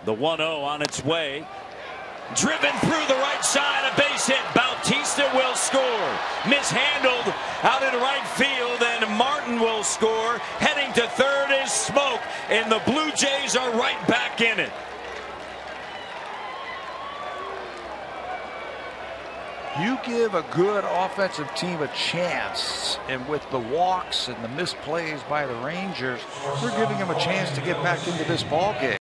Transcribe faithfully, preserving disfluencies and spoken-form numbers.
The one oh on its way. Driven through the right side, a base hit. Bautista will score. Mishandled out in right field, and Martin will score. Heading to third is Smoke, and the Blue Jays are right back in it. You give a good offensive team a chance, and with the walks and the misplays by the Rangers, we're giving them a chance to get back into this ball game.